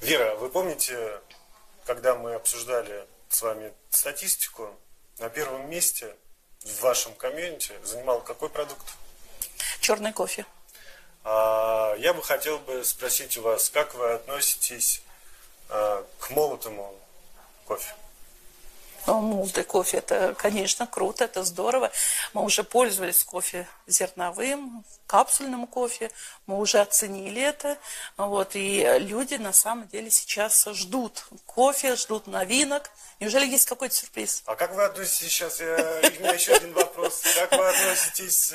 Вера, вы помните, когда мы обсуждали с вами статистику, на первом месте в вашем комьюнити занимал какой продукт? Черный кофе. Я бы хотел спросить у вас, как вы относитесь к молотому кофе? Молотый кофе, это, конечно, круто, это здорово. Мы уже пользовались кофе зерновым, капсульным кофе, мы уже оценили это. Вот, и люди на самом деле сейчас ждут кофе, ждут новинок. Неужели есть какой-то сюрприз? А как вы относитесь сейчас, у меня еще один вопрос, как вы относитесь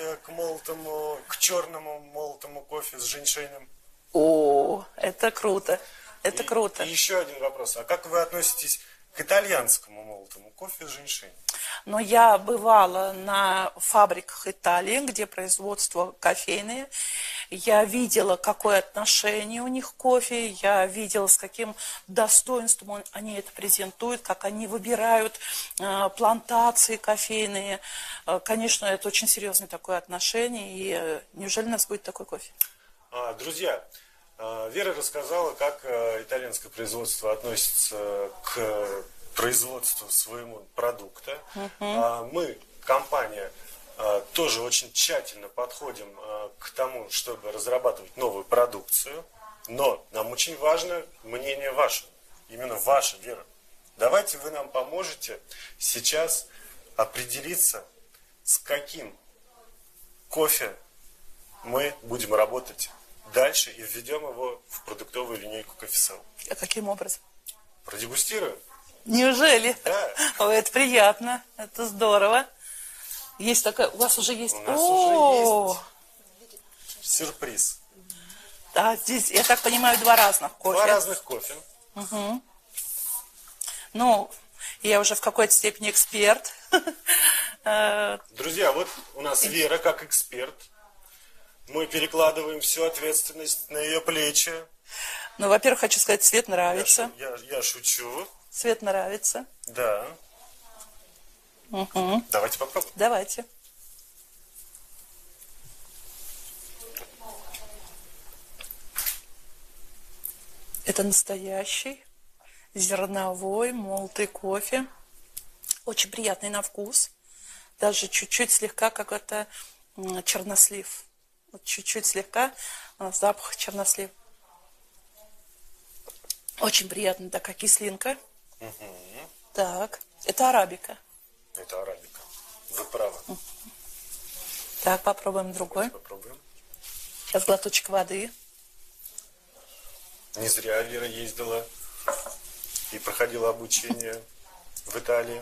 к черному молотому кофе с женьшенем? О, это круто, это круто. И еще один вопрос, а как вы относитесь к итальянскому молотому кофе с женьшенем? Но я бывала на фабриках Италии, где производство кофейное. Я видела, какое отношение у них к кофе. Я видела, с каким достоинством они это презентуют, как они выбирают плантации кофейные. Конечно, это очень серьезное такое отношение. И неужели у нас будет такой кофе? Друзья, Вера рассказала, как итальянское производство относится к производству своего продукта. Мы, компания, тоже очень тщательно подходим к тому, чтобы разрабатывать новую продукцию. Но нам очень важно мнение ваше, именно ваше, Вера. Давайте вы нам поможете сейчас определиться, с каким кофе мы будем работать дальше и введем его в продуктовую линейку кофесел. А каким образом? Продегустируем? Неужели? Да. О, это приятно, это здорово. Есть такая, у вас уже есть? У нас уже есть сюрприз. Да, здесь, я так понимаю, два разных кофе. Два разных кофе. Угу. Ну, я уже в какой-то степени эксперт. Друзья, вот у нас Вера как эксперт. Мы перекладываем всю ответственность на ее плечи. Ну, во-первых, хочу сказать, цвет нравится. Я шучу. Цвет нравится. Да. Угу. Давайте попробуем. Давайте. Это настоящий зерновой молотый кофе. Очень приятный на вкус. Даже чуть-чуть слегка как это чернослив. Вот чуть-чуть слегка запах чернослив. Очень приятная такая кислинка. Угу. Так, это арабика. Это арабика. Вы правы. Так, попробуем другой. Попробуем. Сейчас глоточек воды. Не зря Вера ездила и проходила обучение в Италии.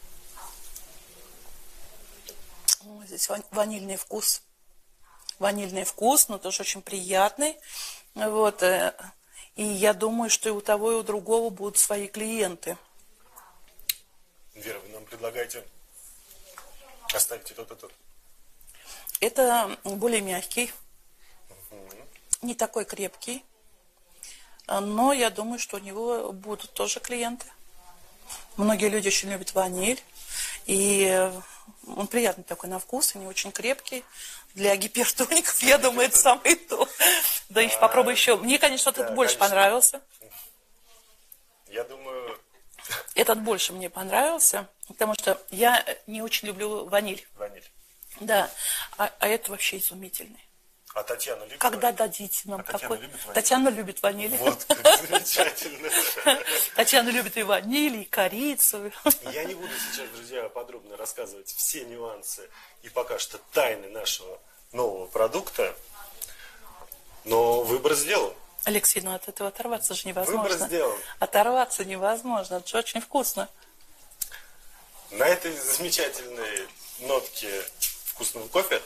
Здесь ванильный вкус. Ванильный вкус, но тоже очень приятный. Вот. И я думаю, что и у того, и у другого будут свои клиенты. Вера, вы нам предлагаете оставить и тот, и тот? Это более мягкий, не такой крепкий. Но я думаю, что у него будут тоже клиенты. Многие люди очень любят ваниль. И он приятный такой на вкус, и не очень крепкий. Для гипертоников, я думаю, это самое то. Да, еще попробуй еще. Мне, конечно, этот больше понравился. Я думаю... Этот больше мне понравился, потому что я не очень люблю ваниль. Ваниль. Да, а это вообще изумительный. А Татьяна любит Когда ваниль? дадите нам Татьяна какой? любит ваниль? Татьяна любит ваниль. Вот, как замечательно. Татьяна любит и ваниль, и корицу. Я не буду сейчас, друзья, подробно рассказывать все нюансы и пока что тайны нашего нового продукта, но выбор сделан. Алексей, ну от этого оторваться же невозможно. Выбор сделан. Оторваться невозможно, это же очень вкусно. На этой замечательной нотке вкусного кофе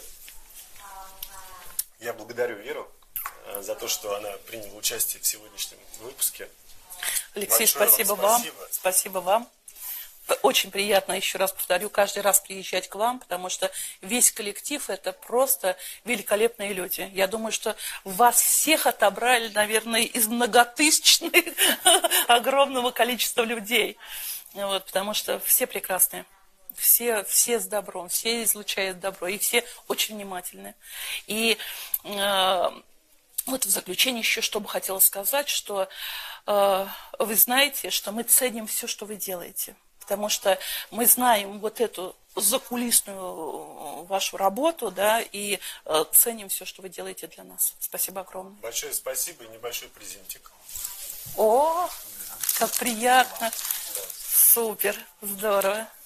я благодарю Веру за то, что она приняла участие в сегодняшнем выпуске. Алексей, Большое спасибо вам. вам. Спасибо вам. Очень приятно, еще раз повторю, каждый раз приезжать к вам, потому что весь коллектив – это просто великолепные люди. Я думаю, что вас всех отобрали, наверное, из многотысячных огромного количества людей. Вот, потому что все прекрасные. Все с добром, все излучают добро, и все очень внимательны. И Вот в заключение еще что бы хотела сказать, что вы знаете, что мы ценим все, что вы делаете. Потому что мы знаем вот эту закулисную вашу работу, да, и ценим все, что вы делаете для нас. Спасибо огромное. Большое спасибо и небольшой презентик. О, как приятно. Супер, здорово.